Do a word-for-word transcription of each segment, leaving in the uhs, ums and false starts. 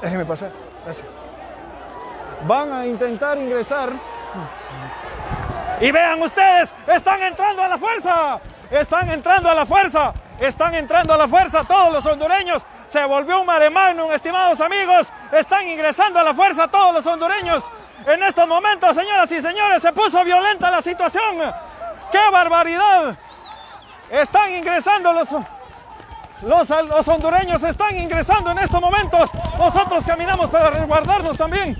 Déjeme pasar. Gracias. Van a intentar ingresar. Y vean ustedes, están entrando a la fuerza. Están entrando a la fuerza. Están entrando a la fuerza todos los hondureños. Se volvió un mare magnum, estimados amigos. Están ingresando a la fuerza todos los hondureños. En estos momentos, señoras y señores, se puso violenta la situación. ¡Qué barbaridad! Están ingresando los... Los, los hondureños están ingresando en estos momentos. Nosotros caminamos para resguardarnos también.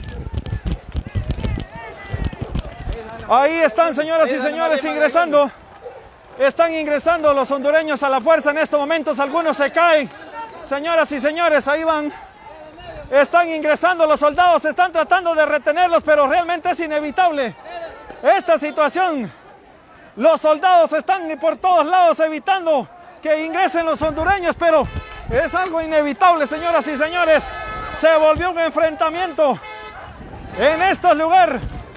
Ahí están, señoras y señores, ingresando. Están ingresando los hondureños a la fuerza en estos momentos. Algunos se caen. Señoras y señores, ahí van. Están ingresando los soldados. Están tratando de retenerlos, pero realmente es inevitable esta situación. Los soldados están por todos lados evitando que ingresen los hondureños, pero es algo inevitable, señoras y señores. Se volvió un enfrentamiento en este lugar.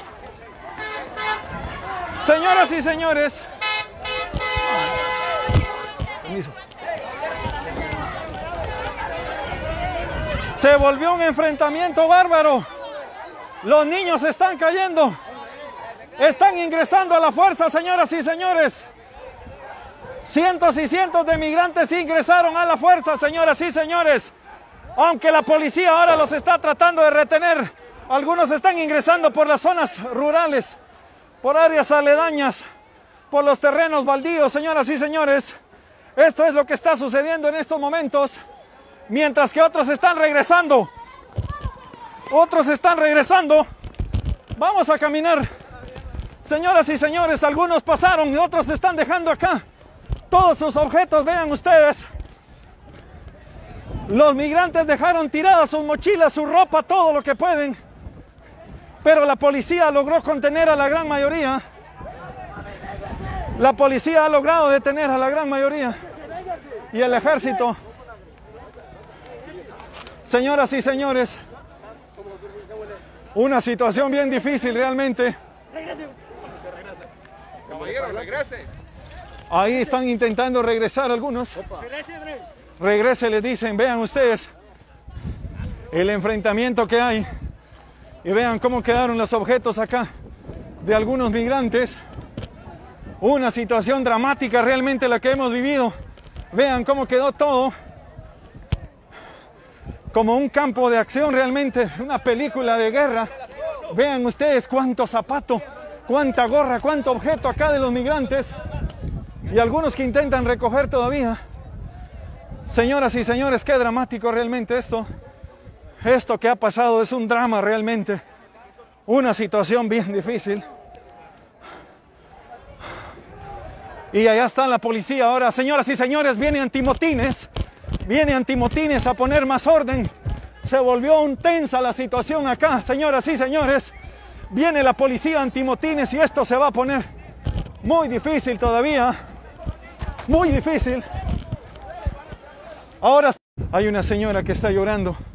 Señoras y señores, permiso. Se volvió un enfrentamiento bárbaro. Los niños están cayendo. Están ingresando a la fuerza, señoras y señores. Cientos y cientos de migrantes ingresaron a la fuerza, señoras y señores. Aunque la policía ahora los está tratando de retener, algunos están ingresando por las zonas rurales, por áreas aledañas, por los terrenos baldíos, señoras y señores. Esto es lo que está sucediendo en estos momentos, mientras que otros están regresando. Otros están regresando. Vamos a caminar. Señoras y señores, algunos pasaron y otros están dejando acá todos sus objetos. Vean ustedes, los migrantes dejaron tiradas sus mochilas, su ropa, todo lo que pueden, pero la policía logró contener a la gran mayoría. La policía ha logrado detener a la gran mayoría y el ejército. Señoras y señores, una situación bien difícil realmente. Caballero, regrese. Ahí están intentando regresar algunos. Regrese, les dicen. Vean ustedes el enfrentamiento que hay. Y vean cómo quedaron los objetos acá de algunos migrantes. Una situación dramática realmente la que hemos vivido. Vean cómo quedó todo. Como un campo de acción realmente. Una película de guerra. Vean ustedes cuánto zapato, cuánta gorra, cuánto objeto acá de los migrantes. Y algunos que intentan recoger todavía. Señoras y señores, qué dramático realmente esto. Esto que ha pasado es un drama realmente. Una situación bien difícil. Y allá está la policía ahora. Señoras y señores, viene antimotines. Viene antimotines a poner más orden. Se volvió un tensa la situación acá. Señoras y señores, viene la policía antimotines y esto se va a poner muy difícil todavía. Muy difícil. Ahora hay una señora que está llorando.